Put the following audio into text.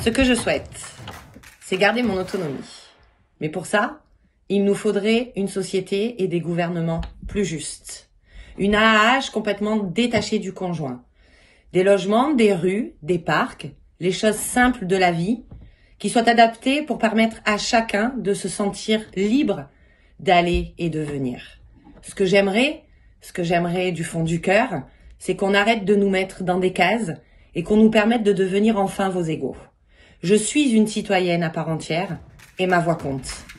Ce que je souhaite, c'est garder mon autonomie. Mais pour ça, il nous faudrait une société et des gouvernements plus justes. Une AAH complètement détachée du conjoint. Des logements, des rues, des parcs, les choses simples de la vie, qui soient adaptées pour permettre à chacun de se sentir libre d'aller et de venir. Ce que j'aimerais du fond du cœur, c'est qu'on arrête de nous mettre dans des cases et qu'on nous permette de devenir enfin vos égaux. Je suis une citoyenne à part entière et ma voix compte.